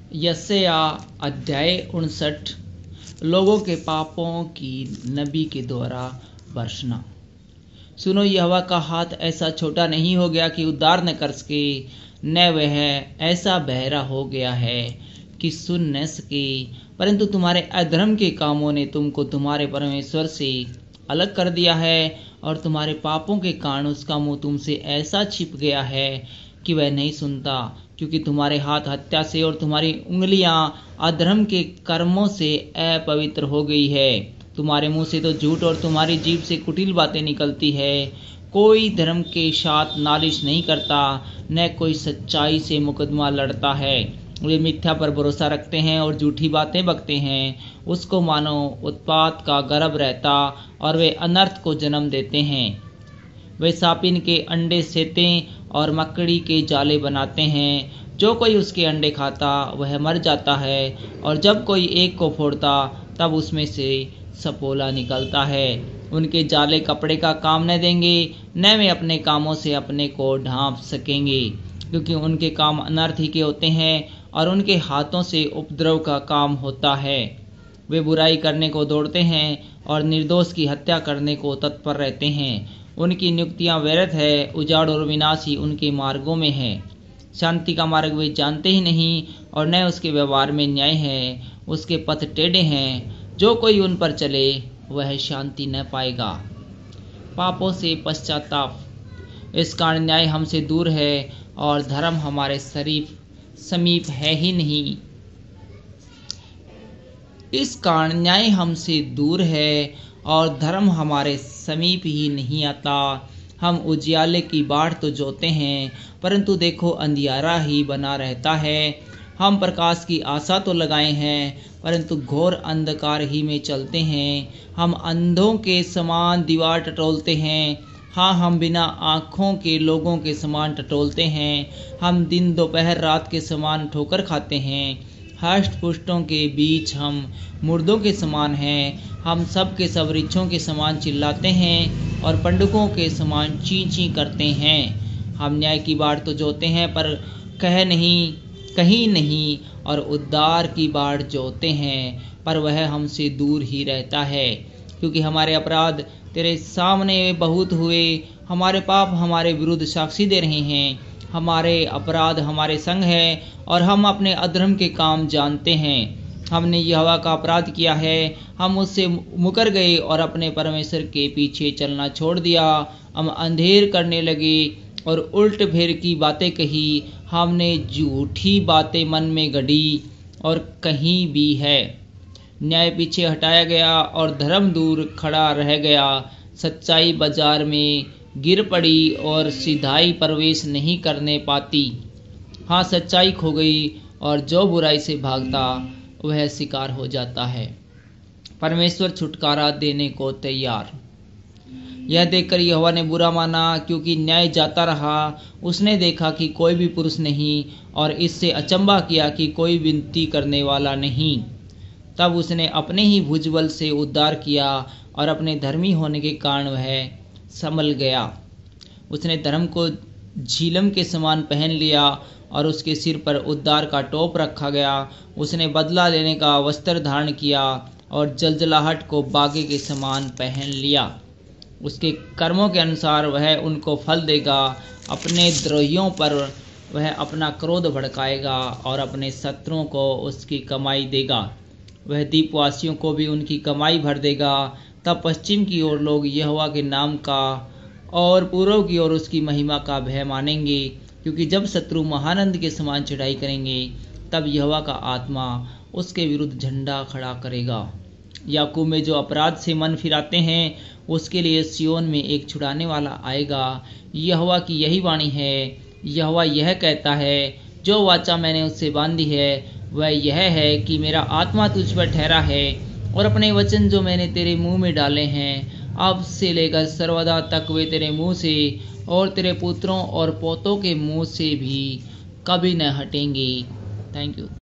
यशाया अध्याय 59 लोगों के पापों की नबी के द्वारा बरसना। सुनो, यहोवा का हाथ ऐसा छोटा नहीं हो गया कि उद्धार न कर सके, न वह ऐसा बहरा हो गया है कि सुन न सके, परंतु तुम्हारे अधर्म के कामों ने तुमको तुम्हारे परमेश्वर से अलग कर दिया है, और तुम्हारे पापों के कारण उसका मुंह तुमसे ऐसा छिप गया है कि वह नहीं सुनता। क्योंकि तुम्हारे हाथ हत्या से और तुम्हारी उंगलियां अधर्म के कर्मों से अपवित्र हो गई है। तुम्हारे मुंह से तो झूठ और तुम्हारी जीभ से कुटिल बातें निकलती है। कोई धर्म के साथ नालिश नहीं करता, न कोई सच्चाई से मुकदमा लड़ता है। वे मिथ्या पर भरोसा रखते हैं और झूठी बातें बकते हैं। उसको मानो उत्पात का गर्भ रहता, और वे अनर्थ को जन्म देते हैं। वे सापिन के अंडे सेते और मकड़ी के जाले बनाते हैं। जो कोई उसके अंडे खाता वह मर जाता है, और जब कोई एक को फोड़ता तब उसमें से सपोला निकलता है। उनके जाले कपड़े का काम न देंगे, न वे अपने कामों से अपने को ढांप सकेंगे, क्योंकि उनके काम अनर्थ ही के होते हैं, और उनके हाथों से उपद्रव का काम होता है। वे बुराई करने को दौड़ते हैं और निर्दोष की हत्या करने को तत्पर रहते हैं। उनकी नियुक्तियां व्यर्थ है, उजाड़ और विनाश ही उनके मार्गों में है। शांति का मार्ग वे जानते ही नहीं, और न उसके व्यवहार में न्याय है। उसके पथ टेढ़े हैं, जो कोई उन पर चले वह शांति न पाएगा। पापों से पश्चाताप। इस कारण न्याय हमसे दूर है, और धर्म हमारे समीप है ही नहीं। इस कारण न्याय हमसे दूर है, और धर्म हमारे समीप ही नहीं आता। हम उजियाले की बाढ़ तो जोते हैं, परंतु देखो अंधियारा ही बना रहता है। हम प्रकाश की आशा तो लगाए हैं, परंतु घोर अंधकार ही में चलते हैं। हम अंधों के समान दीवार टटोलते हैं। हाँ, हम बिना आँखों के लोगों के समान टटोलते हैं। हम दिन दोपहर रात के समान ठोकर खाते हैं। हष्ट पुष्टों के बीच हम मुर्दों के समान हैं। हम सब के सब रिच्छों के समान चिल्लाते हैं, और पंडुकों के समान ची ची करते हैं। हम न्याय की बाढ़ तो जोते हैं, पर कहीं नहीं, और उद्धार की बाढ़ जोते हैं, पर वह हमसे दूर ही रहता है। क्योंकि हमारे अपराध तेरे सामने बहुत हुए, हमारे पाप हमारे विरुद्ध साक्षी दे रहे हैं। हमारे अपराध हमारे संग है, और हम अपने अधर्म के काम जानते हैं। हमने यहोवा का अपराध किया है, हम उससे मुकर गए और अपने परमेश्वर के पीछे चलना छोड़ दिया। हम अंधेर करने लगे और उल्ट फेर की बातें कही। हमने झूठी बातें मन में गढ़ी और कहीं भी है। न्याय पीछे हटाया गया और धर्म दूर खड़ा रह गया। सच्चाई बाजार में गिर पड़ी और सिधाई प्रवेश नहीं करने पाती। हाँ, सच्चाई खो गई, और जो बुराई से भागता वह शिकार हो जाता है। परमेश्वर छुटकारा देने को तैयार। यह देखकर यहोवा ने बुरा माना, क्योंकि न्याय जाता रहा। उसने देखा कि कोई भी पुरुष नहीं, और इससे अचंभा किया कि कोई विनती करने वाला नहीं। तब उसने अपने ही भुजबल से उद्धार किया, और अपने धर्मी होने के कारण वह संभल गया। उसने धर्म को झिलम के समान पहन लिया, और उसके सिर पर उद्धार का टोप रखा गया। उसने बदला लेने का वस्त्र धारण किया, और जलजलाहट को बागे के समान पहन लिया। उसके कर्मों के अनुसार वह उनको फल देगा। अपने द्रोहियों पर वह अपना क्रोध भड़काएगा, और अपने शत्रुओं को उसकी कमाई देगा। वह द्वीपवासियों को भी उनकी कमाई भर देगा। तब पश्चिम की ओर लोग यहोवा के नाम का और पूर्व की ओर उसकी महिमा का भय मानेंगे। क्योंकि जब शत्रु महानंद के समान चढ़ाई करेंगे, तब यहोवा का आत्मा उसके विरुद्ध झंडा खड़ा करेगा। याकूब में जो अपराध से मन फिराते हैं, उसके लिए सियोन में एक छुड़ाने वाला आएगा। यहोवा की यही वाणी है। यहोवा यह कहता है, जो वाचा मैंने उससे बांधी है वह यह है कि मेरा आत्मा तुझ पर ठहरा है, और अपने वचन जो मैंने तेरे मुंह में डाले हैं, अब से लेकर सर्वदा तक वे तेरे मुंह से और तेरे पुत्रों और पोतों के मुंह से भी कभी न हटेंगे। Thank you.